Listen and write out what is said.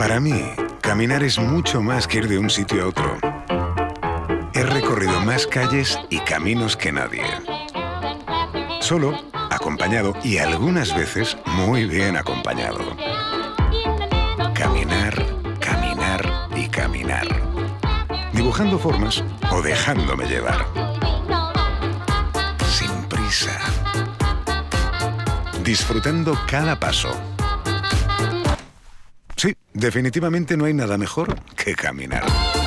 Para mí, caminar es mucho más que ir de un sitio a otro. He recorrido más calles y caminos que nadie. Solo, acompañado y algunas veces muy bien acompañado. Caminar, caminar y caminar. Dibujando formas o dejándome llevar. Sin prisa. Disfrutando cada paso. Sí, definitivamente no hay nada mejor que caminar.